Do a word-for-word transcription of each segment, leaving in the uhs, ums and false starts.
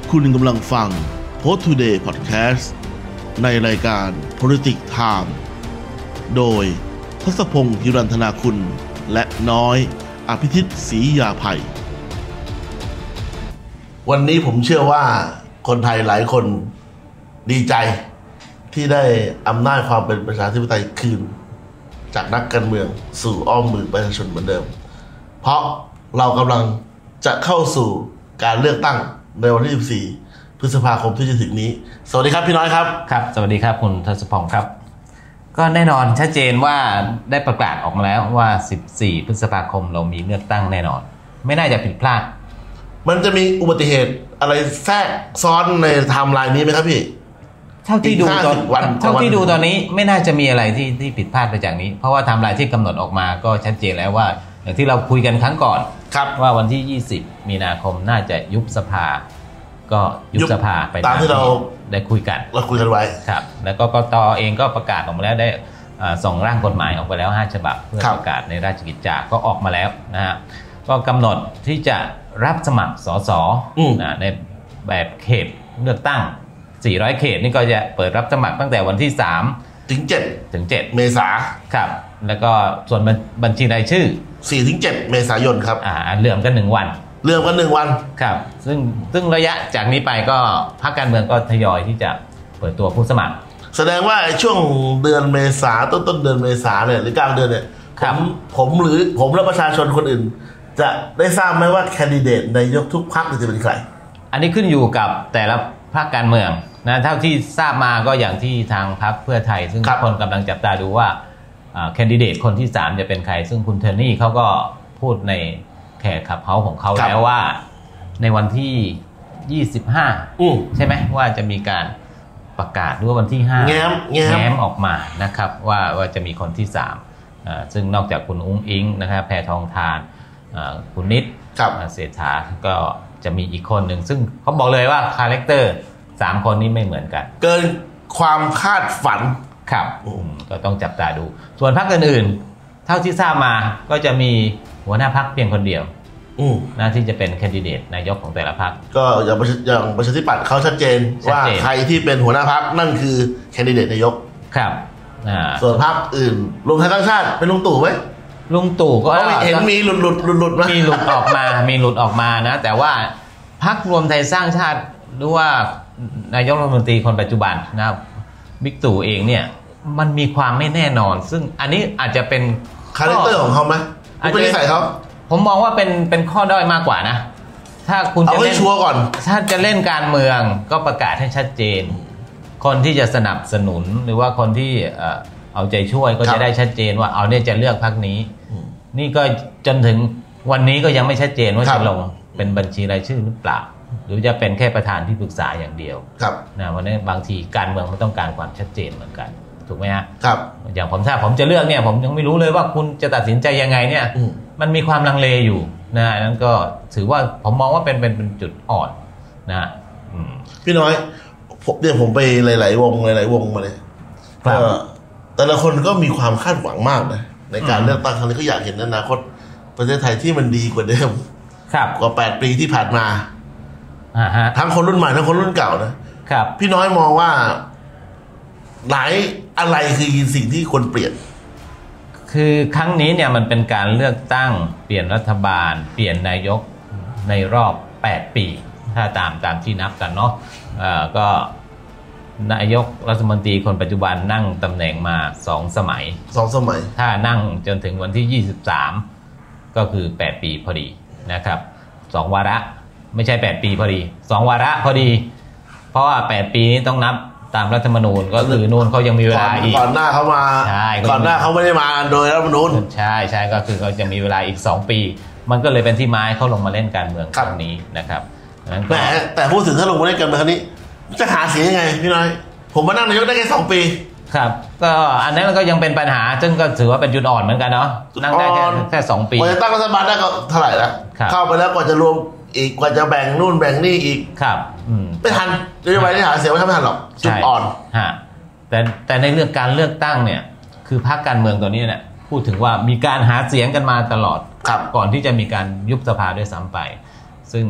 คุณกำลังฟัง Post Today Podcast ในรายการ Politics Time โดยทศพงศ์หิรันธนาคุณและน้อยอภิทิตศรียาภัยวันนี้ผมเชื่อว่าคนไทยหลายคนดีใจที่ได้อำนาจความเป็นประชาธิปไตยคืนจากนักการเมืองสู่อ้อมมือประชาชนเหมือนเดิมเพราะเรากำลังจะเข้าสู่การเลือกตั้งในวันที่สิบสี่พฤษภาคมที่จะถึงนี้สวัสดีครับพี่น้อยครับครับสวัสดีครับคุณทศพงศ์ครับก็แน่นอนชัดเจนว่าได้ประกาศออกมาแล้วว่าสิบสี่พฤษภาคมเรามีเลือกตั้งแน่นอนไม่น่าจะผิดพลาดมันจะมีอุบัติเหตุอะไรแทรกซ้อนในไทม์ไลน์นี้ไหมครับพี่เท่าที่ดูตอนเท่าที่ดูตอนนี้ไม่น่าจะมีอะไรที่ที่ผิดพลาดไปจากนี้เพราะว่าไทม์ไลน์ที่กำหนดออกมาก็ชัดเจนแล้วว่าอย่างที่เราคุยกันครั้งก่อนว่าวันที่ยี่สิบมีนาคมน่าจะยุบสภาก็ยุบสภาไปตามที่เราได้คุยกันเราคุยกันไว้ครับแล้วก็กต.เองก็ประกาศออกมาแล้วได้ส่งร่างกฎหมายออกไปแล้วห้าฉบับเพื่อประกาศในราชกิจจาก็ออกมาแล้วนะฮะก็กำหนดที่จะรับสมัครสสในแบบเขตเลือกตั้งสี่ร้อยเขตนี่ก็จะเปิดรับสมัครตั้งแต่วันที่สามถึงเจ็ดถึงเจ็ดเมษาครับแล้วก็ส่วนบัญชีรายชื่อสี่ถึงเจ็ดเมษายนครับอ่าเหลื่อมกันหนึ่งวันเหลื่อมกันหนึ่งวันครับซึ่งซึ่งระยะจากนี้ไปก็พรรคการเมืองก็ทยอยที่จะเปิดตัวผู้สมัครแสดงว่าช่วงเดือนเมษาต้นต้นเดือนเมษาเนี่ยหรือกลางเดือนเนี่ยผมผมหรือผมและประชาชนคนอื่นจะได้ทราบไหมว่าแคนดิเดตนายกทุกพรรคจะเป็นใครอันนี้ขึ้นอยู่กับแต่ละพรรคการเมืองนะเท่าที่ทราบมาก็อย่างที่ทางพรรคเพื่อไทยซึ่งทุกคนกำลังจับตาดูว่าแคนดิเดตคนที่สามจะเป็นใครซึ่งคุณเทอร์นี่เขาก็พูดในแขกขับเฮาของเขาแล้วว่าในวันที่ยี่สิบห้าใช่ไหมว่าจะมีการประกาศด้วยวันที่ห้าแง้มแง้มออกมานะครับว่าว่าจะมีคนที่สามซึ่งนอกจากคุณอุ้งอิงนะครับแพทองธารคุณนิดเศรษฐาก็จะมีอีกคนหนึ่งซึ่งเขาบอกเลยว่าคาแรคเตอร์สามคนนี้ไม่เหมือนกันเกินความคาดฝันครับก็ต้องจับตาดูส่วนพรรคอื่นๆเท่าที่ทราบมาก็จะมีหัวหน้าพรรคเพียงคนเดียวนะที่จะเป็นแคนดิเดตนายกของแต่ละพรรคก็อย่างอย่างประชาธิปัตย์เขาชัดเจนว่าใครที่เป็นหัวหน้าพรรคนั่นคือแคนดิเดตนายกครับส่วนพรรคอื่นรวมไทยสร้างชาติเป็นลุงตู่ไหมลุงตู่ก็เห็นมีหลุดหลุดหลุดหลุดมีหลุดออกมามีหลุดออกมานะแต่ว่าพรรครวมไทยสร้างชาติหรือว่านายกรัฐมนตรีคนปัจจุบันนะครับบิ๊กตู่เองเนี่ยมันมีความไม่แน่นอนซึ่งอันนี้อาจจะเป็นคาแรคเตอร์ของเขาไหมเป็นนิสัยเขาผมมองว่าเป็นเป็นข้อด้อยมากกว่านะถ้าคุณจะเล่นชัวร์ก่อนถ้าจะเล่นการเมืองก็ประกาศให้ชัดเจนคนที่จะสนับสนุนหรือว่าคนที่เอาใจช่วยก็จะได้ชัดเจนว่าเอาเนี่ยจะเลือกพรรคนี้นี่ก็จนถึงวันนี้ก็ยังไม่ชัดเจนว่าจะลงเป็นบัญชีรายชื่อหรือเปล่าหรือจะเป็นแค่ประธานที่ปรึกษาอย่างเดียวนะวันนี้บางทีการเมืองมันต้องการความชัดเจนเหมือนกันถูกไหมฮะครับอย่างผมถ้าผมจะเลือกเนี่ยผมยังไม่รู้เลยว่าคุณจะตัดสินใจยังไงเนี่ยมันมีความลังเลอยู่นะนั้นก็ถือว่าผมมองว่าเป็นเป็นเป็นจุดอ่อนนะพี่น้อยเนี่ยผมไปหลายๆวงหลายๆวงมาเลยแต่ละคนก็มีความคาดหวังมากนะในการเลือกตั้งครั้งนี้ก็อยากเห็นอนาคตประเทศไทยที่มันดีกว่าเดิมกว่าแปดปีที่ผ่านมาทั้งคนรุ่นใหม่ทั้งคนรุ่นเก่านะครับพี่น้อยมองว่าหลายอะไรคือสิ่งที่ควรเปลี่ยนคือครั้งนี้เนี่ยมันเป็นการเลือกตั้งเปลี่ยนรัฐบาลเปลี่ยนนายกในรอบแปดปีถ้าตามตามที่นับกันเนาะก็นายกรัฐมนตรีคนปัจจุบันนั่งตำแหน่งมาสองสมัยสองสมัยถ้านั่งจนถึงวันที่ยี่สิบสามก็คือแปดปีพอดีนะครับสองวาระไม่ใช่แปดปีพอดีสองวาระพอดีเพราะว่าแปดปีนี้ต้องนับตามรัฐธรรมนูญก็คือนู่นเขายังมีเวลาอีกก่อนหน้าเขามาก่อนหน้าเขาไม่ได้มาโดยรัฐธรรมนูญใช่ใช่ก็คือเขาจะมีเวลาอีกสองปีมันก็เลยเป็นที่มาให้เขาลงมาเล่นการเมืองครั้งนี้นะครับแต่แต่พูดถึงถ้าลงมาเล่นการเมืองครั้งนี้จะหาเสียงยังไงพี่น้อยผมมานั่งนายกได้แค่สองปีครับก็อันนั้นก็ยังเป็นปัญหาซึ่งก็ถือว่าเป็นจุดอ่อนเหมือนกันเนาะนั่งได้แค่แค่สองปีกว่าจะตั้งรัฐบาลได้ก็เท่าไหร่แล้วเข้าไปแล้วกว่าจะรวมอีกกว่าจะแบ่งนู่นแบ่งนี่อีกครับไม่ทันนโยบายที่หาเสียงไม่ทันหรอกจุดอ่อนฮะแต่แต่ในเรื่องการเลือกตั้งเนี่ยคือพรรคการเมืองตัวนี้เนี่ยพูดถึงว่ามีการหาเสียงกันมาตลอดก่อนที่จะมีการยุบสภาด้วยซ้ำไปซึ่ง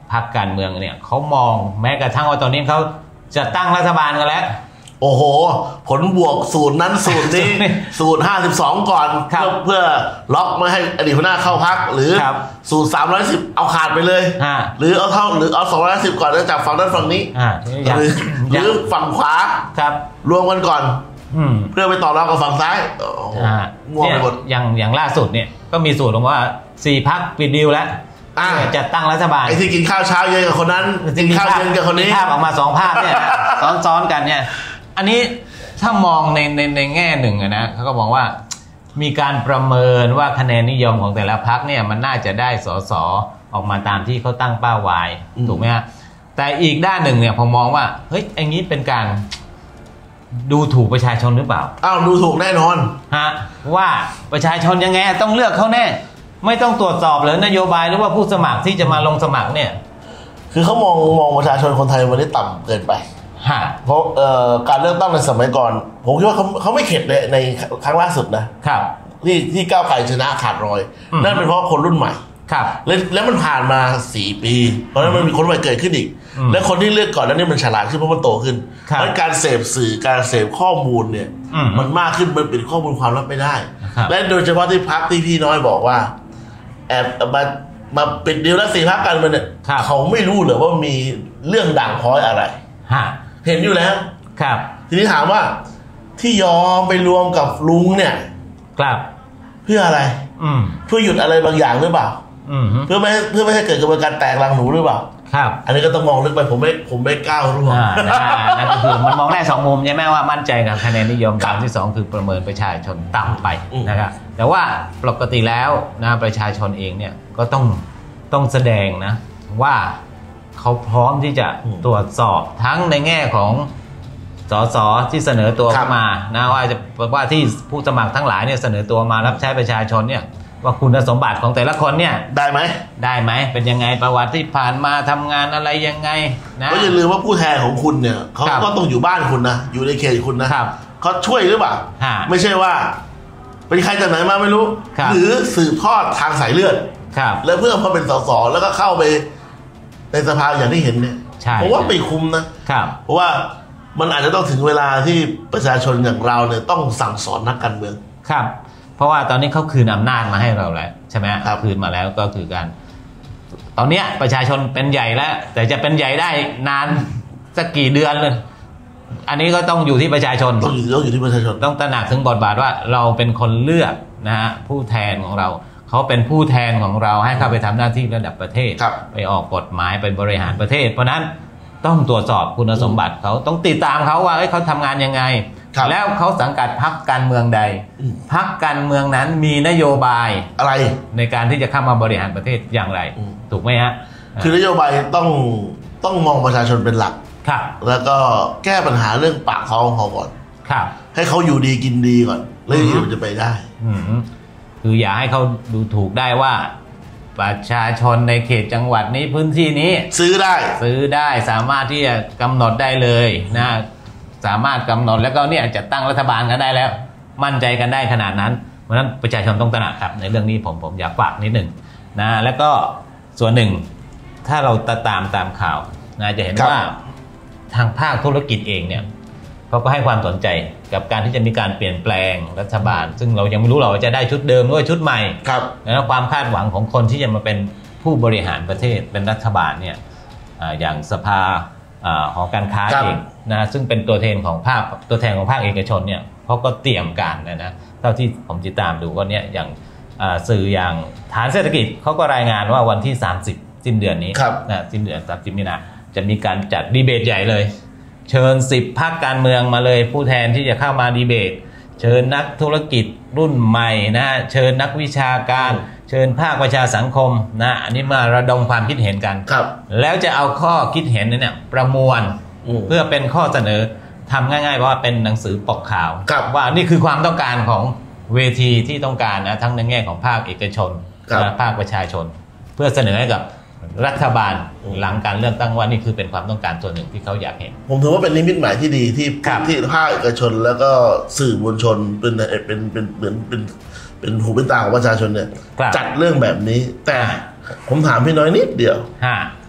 พรรคการเมืองเนี่ยเขามองแม้กระทั่งว่าตอนนี้เขาจะตั้งรัฐบาลกันแล้วโอ้โหผลบวกสูตรนั้นสูตรนี้ สูตรห้าสิบสองก่อนเพื่อเพื่อล็อกไม่ให้อดีตหัวหน้าเข้าพรรคหรือสูตรสามร้อยสิบเอาขาดไปเลยหรือเอาเท่าหรือเอาสองร้อยสิบก่อนแล้วจับฝั่งนั้นฝั่งนี้หรือหรือฝั่งขวาครับรวมกันก่อนเพื่อไปต่อรองกับฝั่งซ้ายง่วงไปหมดอย่างอย่างล่าสุดเนี่ยก็มีสูตรออกมาว่าสี่พรรคปิดดีลแล้วจะตั้งรัฐบาลไอ้ที่กินข้าวเช้าเย็นกับคนนั้นกินข้าวเย็นกับคนนี้ภาพออกมาสองภาพเนี่ยซ้อนๆกันเนี่ยอันนี้ถ้ามองในในในแง่หนึ่งนะเขาก็มองว่ามีการประเมินว่าคะแนนนิยมของแต่ละพรรคเนี่ยมันน่าจะได้สสออกมาตามที่เขาตั้งเป้าไว้ถูกไหมฮะแต่อีกด้านหนึ่งเนี่ยผมมองว่าเฮ้ยอย่างนี้เป็นการดูถูกประชาชนหรือเปล่าอ้าวดูถูกแน่นอนฮะว่าประชาชนยังไงต้องเลือกเขาแน่ไม่ต้องตรวจสอบเลยนโยบายหรือว่าผู้สมัครที่จะมาลงสมัครเนี่ยคือเขามองมองประชาชนคนไทยวันนี้ต่ำเกินไปเพราะการเลือกตั้งในสมัยก่อนผมคิดว่าเขาเขาไม่เข็ดในในครั้งล่าสุดนะครับที่ที่ก้าวไกลชนะขาดรอยนั่นเป็นเพราะคนรุ่นใหม่ครับแล้วแล้วมันผ่านมาสี่ปีเพราะฉะนั้นมันมีคนใหม่เกิดขึ้นอีกและคนที่เลือกก่อนนั้นนี่มันฉลาดขึ้นเพราะมันโตขึ้นเพราะการเสพสื่อการเสพข้อมูลเนี่ยมันมากขึ้นมันเป็นข้อมูลความลับไม่ได้และโดยเฉพาะที่พรรคที่พี่น้อยบอกว่าแอบมามาปิดดีลแล้วสี่พรรคการเมืองเนี่ยเขาไม่รู้เหรอว่ามีเรื่องด่างพร้อยอะไรเห็นอยู่แล้วครับทีนี้ถามว่าที่ยอมไปรวมกับลุงเนี่ยครับเพื่ออะไรอืมเพื่อหยุดอะไรบางอย่างหรือเปล่าอืมเพื่อไม่เพื่อไม่ให้เกิดกระบวนการแตกรังหนูหรือเปล่าครับอันนี้ก็ต้องมองลึกไปผมไม่ผมไม่ก้าวร่วงนั่นก็คือมันมองได้สองมุมใช่ไหมว่ามั่นใจกับคะแนนนิยมการที่สองคือประเมินประชาชนต่ำไปนะครับแต่ว่าปกติแล้วนะประชาชนเองเนี่ยก็ต้องต้องแสดงนะว่าเขาพร้อมที่จะตรวจสอบทั้งในแง่ของสสที่เสนอตัวเข้ามานะว่าจะว่าที่ผู้สมัครทั้งหลายเนี่ยเสนอตัวมารับใช้ประชาชนเนี่ยว่าคุณสมบัติของแต่ละคนเนี่ยได้ไหมได้ไหมเป็นยังไงประวัติที่ผ่านมาทำงานอะไรยังไงนะก็อย่าลืมว่าผู้แทนของคุณเนี่ยเขาก็ต้องอยู่บ้านคุณนะอยู่ในเขตคุณนะเขาช่วยหรือเปล่าไม่ใช่ว่าเป็นใครจากไหนมาไม่รู้หรือสืบทอดทางสายเลือดแล้วเพื่อพอเป็นสสแล้วก็เข้าไปในสภาอย่างที่เห็นเนี่ยผมว่าไม่คุ้มนะเพราะว่ามันอาจจะต้องถึงเวลาที่ประชาชนอย่างเราเนี่ยต้องสั่งสอนนักการเมืองครับเพราะว่าตอนนี้เขาคืนอำนาจมาให้เราแล้วใช่ไหมครับคืนมาแล้วก็คือการตอนนี้ประชาชนเป็นใหญ่แล้วแต่จะเป็นใหญ่ได้นานสักกี่เดือนเลยอันนี้ก็ต้องอยู่ที่ประชาชนต้องอยู่ต้องอยู่ที่ประชาชนต้องตระหนักถึงบทบาทว่าเราเป็นคนเลือกนะฮะผู้แทนของเราเขาเป็นผู้แทนของเราให้เข้าไปทำหน้าที่ระดับประเทศไปออกกฎหมายไปบริหารประเทศเพราะนั้นต้องตรวจสอบคุณสมบัติเขาต้องติดตามเขาว่าเขาทำงานยังไงแล้วเขาสังกัดพรรคการเมืองใดพรรคการเมืองนั้นมีนโยบายอะไรในการที่จะเข้ามาบริหารประเทศอย่างไรถูกไหมฮะคือนโยบายต้องต้องมองประชาชนเป็นหลักครับแล้วก็แก้ปัญหาเรื่องปากท้องเขาก่อนครับให้เขาอยู่ดีกินดีก่อนแล้วอยู่จะไปได้คืออย่าให้เขาดูถูกได้ว่าประชาชนในเขตจังหวัดนี้พื้นที่นี้ซื้อได้ซื้อได้สามารถที่จะกำหนดได้เลยนะสามารถกำหนดแล้วก็เนี่ยจะตั้งรัฐบาลกันได้แล้วมั่นใจกันได้ขนาดนั้นเพราะฉะนั้นประชาชนต้องตระหนักครับในเรื่องนี้ผมผมอยากฝากนิดหนึ่งนะแล้วก็ส่วนหนึ่งถ้าเราตามตามตามข่าวนะจะเห็นว่าทางภาคธุรกิจเองเนี่ยเขาก็ให้ความสนใจกับการที่จะมีการเปลี่ยนแปลงรัฐบาลซึ่งเรายังไม่รู้เราจะได้ชุดเดิมหรือชุดใหม่แล้วความคาดหวังของคนที่จะมาเป็นผู้บริหารประเทศเป็นรัฐบาลเนี่ยอย่างสภาหอการค้าเองนะซึ่งเป็นตัวแทนของภาคตัวแทนของภาคเอกชนเนี่ยเขาก็เตรียมการนะนะเท่าที่ผมติดตามดูก็เนี่ยอย่างสื่ออย่างฐานเศรษฐกิจเขาก็รายงานว่าวันที่สามสิบสิ้นเดือนนี้นะสิ้นเดือนสามสิบมีนาจะมีการจัดดีเบตใหญ่เลยเชิญสิบพรรคการเมืองมาเลยผู้แทนที่จะเข้ามาดีเบตเชิญนักธุรกิจรุ่นใหม่นะเชิญนักวิชาการเชิญภาคประชาสังคมนะอันนี้มาระดมความคิดเห็นกันแล้วจะเอาข้อคิดเห็นเนี่ยประมวลเพื่อเป็นข้อเสนอทำง่ายๆว่าเป็นหนังสือปกข่าวว่านี่คือความต้องการของเวทีที่ต้องการนะทั้งในแง่ของภาคเอกชนและภาคประชาชนเพื่อเสนอให้กับรัฐบาลหลังการเลือกตั้งว่านี่คือเป็นความต้องการส่วนหนึ่งที่เขาอยากเห็นผมถือว่าเป็นนิมิตหมายที่ดีที่ที่ภาคเอกชนแล้วก็สื่อมวลชนเป็นเป็นเป็นเหมือนเป็นเป็นหูเป็นตาของประชาชนเนี่ยจัดเรื่องแบบนี้แต่ผมถามพี่น้อยนิดเดียว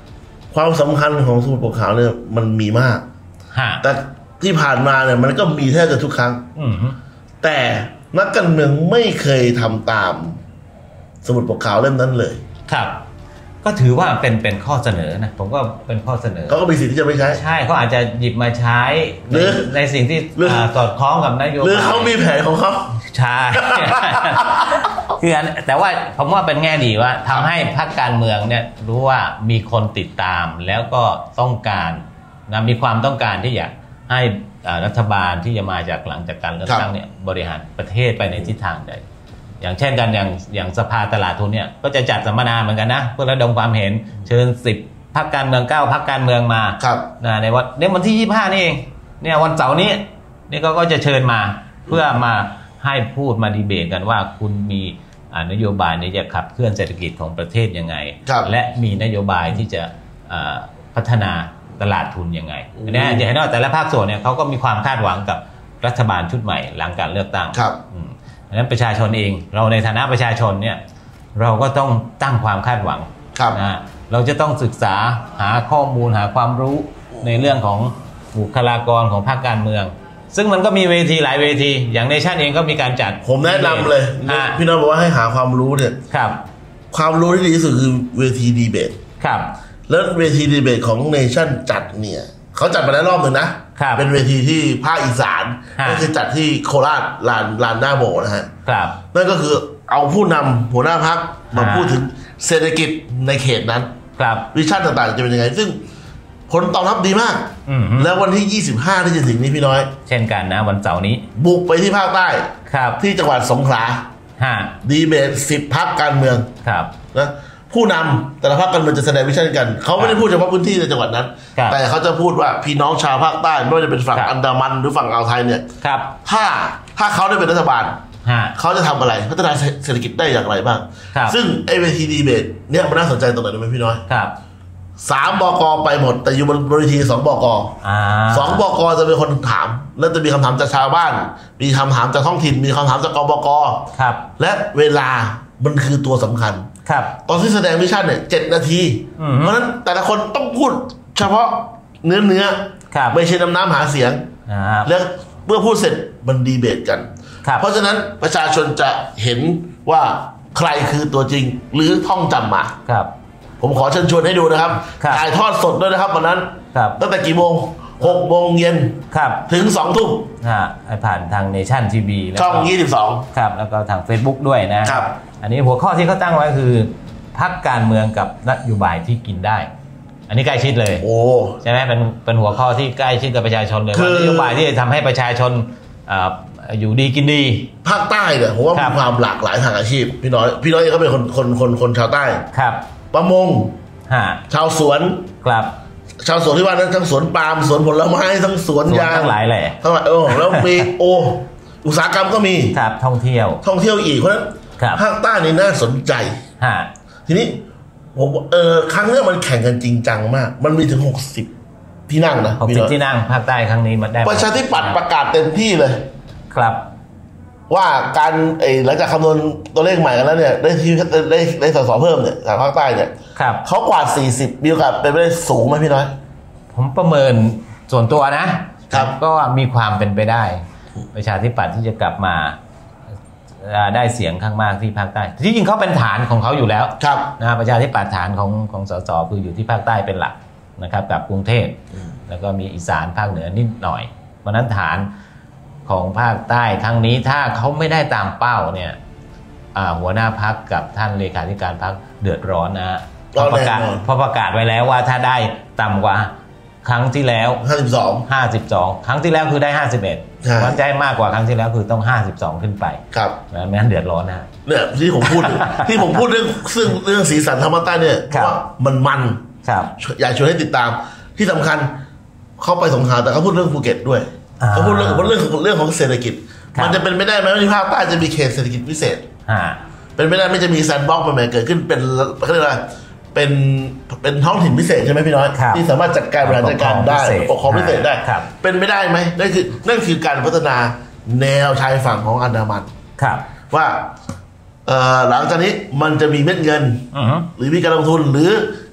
ความสำคัญของสมุทรปกขาวเนี่ยมันมีมากแต่ที่ผ่านมาเนี่ยมันก็มีแทบจะทุกครั้งแต่นักการเมืองไม่เคยทำตามสมุทรปกขาวเล่มนั้นเลยครับก็ถือว่าเป็นเป็นข้อเสนอนะผมก็เป็นข้อเสนอเขาก็มีสิทธิ์ที่จะไม่ใช้ใช่เขาอาจจะหยิบมาใช้หรือในสิ่งที่สอดคล้องกับนโยบายหรือเขามีแผนของเขาใช่คือแต่ว่าผมว่าเป็นแง่ดีว่าทำให้พรรคการเมืองเนี่ยรู้ว่ามีคนติดตามแล้วก็ต้องการนะมีความต้องการที่อยากให้รัฐบาลที่จะมาจากหลังจากการเลือกตั้งเนี่ยบริหารประเทศไปในทิศทางใดอย่างเช่นกันอย่างอย่างสภาตลาดทุนเนี่ยก็จะจัดสัมมนาเหมือนกันนะเพื่อระดมความเห็นเชิญสิบพรรคการเมืองเก้าพรรคการเมืองมาในวันในวันที่ยี่สิบห้านี่เองเนี่ยวันเสาร์นี้นี่ก็จะเชิญมาเพื่อมาให้พูดมาดีเบตกันว่าคุณมีนโยบายนี้จะขับเคลื่อนเศรษฐกิจของประเทศยังไงและมีนโยบายที่จะพัฒนาตลาดทุนยังไงอันนี้จะเห็นว่าแต่ละภาคส่วนเนี่ยเขาก็มีความคาดหวังกับรัฐบาลชุดใหม่หลังการเลือกตั้งดังนั้นประชาชนเองเราในฐานะประชาชนเนี่ยเราก็ต้องตั้งความคาดหวังนะเราจะต้องศึกษาหาข้อมูลหาความรู้ในเรื่องของบุคลากรของภาคการเมืองซึ่งมันก็มีเวทีหลายเวทีอย่างเนชั่นเองก็มีการจัดผมแนะนำเลยพี่น้องบอกว่าให้หาความรู้เนี่ยครับความรู้ที่ดีที่สุดคือเวทีดีเบตครับแล้วเวทีดีเบตของเนชั่นจัดเนี่ยเขาจัดมาแล้วรอบหนึ่งนะเป็นเวทีที่ภาคอีสานก็คือจัดที่โคราชลานลานหน้าโบนะฮะนั่นก็คือเอาผู้นำหัวหน้าพรรคมาพูดถึงเศรษฐกิจในเขตนั้นวิชั่นต่างๆจะเป็นยังไงซึ่งผลตอบรับดีมากแล้ววันที่ยี่สิบห้าที่จะถึงนี้พี่น้อยเช่นกันนะวันเสาร์นี้บุกไปที่ภาคใต้ที่จังหวัดสงขลาดีเบตสิบพรรคการเมืองนะผู้นำแต่ละพรรคการเมืองจะแสดงวิชั่นกันเขาไม่ได้พูดเฉพาะพื้นที่ในจังหวัดนั้นแต่เขาจะพูดว่าพี่น้องชาวภาคใต้ไม่ว่าจะเป็นฝั่งอันดามันหรือฝั่งอ่าวไทยเนี่ยถ้าถ้าเขาได้เป็นรัฐบาลเขาจะทำอะไรพัฒนาเศรษฐกิจได้อย่างไรบ้างซึ่งไอ้เวทีดีเบตเนี่ยมันน่าสนใจตรงไหนรู้ไหมพี่น้อยสามบก.ไปหมดแต่อยู่บนเวทีสองบก.สองบก.จะเป็นคนถามแล้วจะมีคำถามจากชาวบ้านมีคำถามจากท้องถิ่นมีคำถามจากกบก.และเวลามันคือตัวสำคัญตอนที่แสดงวิชั่นเนี่ยเจ็ดนาทีเพราะฉะนั้นแต่ละคนต้องพูดเฉพาะเนื้อเนื้อไม่ใช่น้ำน้ำหาเสียงแล้วเมื่อพูดเสร็จมันดีเบตกันเพราะฉะนั้นประชาชนจะเห็นว่าใครคือตัวจริงหรือท่องจำมาผมขอเชิญชวนให้ดูนะครับถ่ายทอดสดด้วยนะครับวันนั้นตั้งแต่กี่โมงหกโมงเย็นถึงสองทุ่มผ่านทางเนชั่นทีวีช่องยี่สิบสองครับแล้วก็ทาง Facebook ด้วยนะครับอันนี้หัวข้อที่เขาตั้งไว้คือพรรคการเมืองกับนโยบายที่กินได้อันนี้ใกล้ชิดเลยโอ้ใช่ไหมเป็นเป็นหัวข้อที่ใกล้ชิดกับประชาชนเลยว่านโยบายที่จะทำให้ประชาชนอยู่ดีกินดีภาคใต้เนี่ยผมว่ามีความหลากหลายทางอาชีพพี่น้อยพี่น้อยเองก็เป็นคนคนคนคนชาวใต้ครับประมงชาวสวนครับชาวสวนที่ว่านั้นทั้งสวนปาล์มสวนผลไม้ทั้งสวนยางทั้งหลายแหละทั้งหลายเออแล้วมีโออุตสาหกรรมก็มีครับท่องเที่ยวท่องเที่ยวอีกเพราะฉะนั้นภาคใต้นี่น่าสนใจทีนี้ผมเออครั้งนี้มันแข่งกันจริงจังมากมันมีถึงหกสิบที่นั่งนะหกสิบที่นั่งภาคใต้ครั้งนี้มันได้ประชาธิปัตย์ประกาศเต็มที่เลยครับว่าการไอ้หลังจากคำนวณตัวเลขใหม่กันแล้วเนี่ยได้ที่ได้ได้สสเพิ่มเนี่ยจากภาคใต้เนี่ยเขากวาดสี่สิบมีโอกาสเป็นไปได้สูงไหมพี่น้อยผมประเมินส่วนตัวนะครับก็มีความเป็นไปได้ประชาธิปัตย์ที่จะกลับมาได้เสียงข้างมากที่ภาคใต้ที่จริงเขาเป็นฐานของเขาอยู่แล้วนะประชาธิปัตย์ฐานของของสสคืออยู่ที่ภาคใต้เป็นหลักนะครับกับกรุงเทพแล้วก็มีอีสานภาคเหนือนิดหน่อยเพราะนั้นฐานของภาคใต้ครั้งนี้ถ้าเขาไม่ได้ตามเป้าเนี่ยหัวหน้าพรรคกับท่านเลขาธิการพรรคเดือดร้อนนะเพราะประกาศเพราะประกาศไว้แล้วว่าถ้าได้ต่ำกว่าครั้งที่แล้วห้าสิบสองห้าสิบสองครั้งที่แล้วคือได้ห้าสิบเอ็ดวันใจมากกว่าครั้งที่แล้วคือต้องห้าสิบสองขึ้นไปครับไม่งั้นเดือดร้อนนะเนี่ยที่ผมพูด ที่ผมพูดเรื่องซึ่งเรื่องสีสันธรรมใต้เนี่ยว่ามันมันอยากชวนให้ติดตามที่สำคัญเขาไปสงขลาแต่เขาพูดเรื่องภูเก็ตด้วยเขาพูดเรื่องเรื่องของเรื่องของเศรษฐกิจมันจะเป็นไม่ได้ไหมที่ภาคใต้จะมีเขตเศรษฐกิจพิเศษเป็นไม่ได้ไม่จะมีแซนด์บ็อกซ์ใหม่ๆเกิดขึ้นเป็นเขาเรียกว่าเป็นเป็นท้องถิ่นพิเศษใช่ไหมพี่น้อยที่สามารถจัดการบริหารจัดการได้ปกครองพิเศษได้เป็นไม่ได้ไหมนั่นคือนั่นคือการพัฒนาแนวชายฝั่งของอันดามันว่าหลังจากนี้มันจะมีเม็ดเงินหรือมีการลงทุนหรือ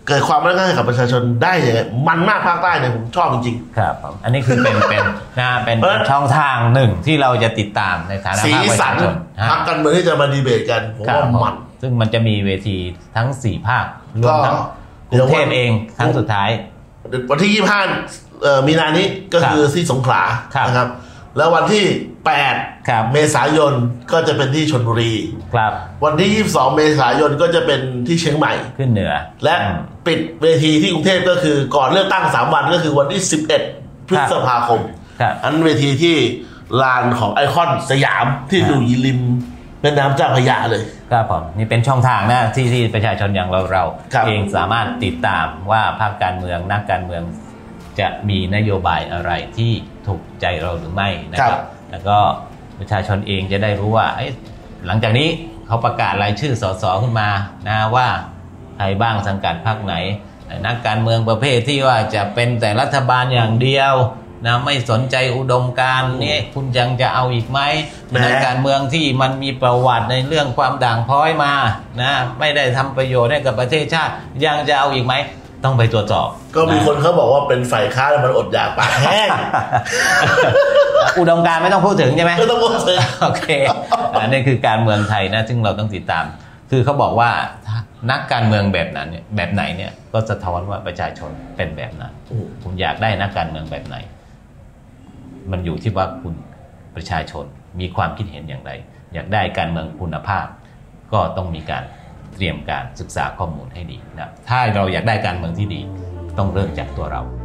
เกิดความมั่นคงให้กับประชาชนได้ยังไงมันมากภาคใต้เนี่ยผมชอบจริงๆครับอันนี้คือเป็นเป็นนะเป็นช่องทางหนึ่งที่เราจะติดตามในฐานะภาคประชาชนพรรคการเมืองที่จะมาดีเบตกันผมว่ามันซึ่งมันจะมีเวทีทั้งสี่ภาครวมทั้งกรุงเทพเองครั้งสุดท้ายวันที่ยี่สิบห้ามีนานี้ก็คือที่สงขลานะครับแล้ววันที่แปดเมษายนก็จะเป็นที่ชลบุรีครับวันที่ยี่สิบสองเมษายนก็จะเป็นที่เชียงใหม่ขึ้นเหนือและปิดเวทีที่กรุงเทพก็คือก่อนเลือกตั้งสามวันก็คือวันที่สิบเอ็ดพฤษภาคมอันเวทีที่ลานของไอคอนสยามที่ดูยิริมแม่น้ำเจ้าพระยาเลยครับผมนี่เป็นช่องทางนะที่ที่ประชาชนอย่างเราเราเองสามารถติดตามว่าพรรคการเมืองนักการเมืองจะมีนโยบายอะไรที่ถูกใจเราหรือไม่นะครับแล้วก็ประชาชนเองจะได้รู้ว่าหลังจากนี้เขาประกาศรายชื่อสสขึ้นมานะว่าใครบ้างสังกัดพรรคไหนนักการเมืองประเภทที่ว่าจะเป็นแต่รัฐบาลอย่างเดียวนะไม่สนใจอุดมการณ์นี่คุณยังจะเอาอีกไหมนักการเมืองที่มันมีประวัติในเรื่องความด่างพร้อยมานะไม่ได้ทำประโยชน์ให้กับประเทศชาติยังจะเอาอีกไหมต้องไปตรวจสอบก็มีคนเขาบอกว่าเป็นฝ่ายค้านมันอดอยากปากแห้งอุดมการณ์ไม่ต้องพูดถึงใช่ไหมไม่ต้องพูดถึงโอเคอันนี้คือการเมืองไทยนะซึ่งเราต้องติดตามคือเขาบอกว่านักการเมืองแบบนั้นเนี่ยแบบไหนเนี่ยก็สะท้อนว่าประชาชนเป็นแบบนั้นคุณอยากได้นักการเมืองแบบไหนมันอยู่ที่ว่าคุณประชาชนมีความคิดเห็นอย่างไรอยากได้การเมืองคุณภาพก็ต้องมีการเตรียมการศึกษาข้อมูลให้ดีนะถ้าเราอยากได้การเมืองที่ดีต้องเริ่มจากตัวเรา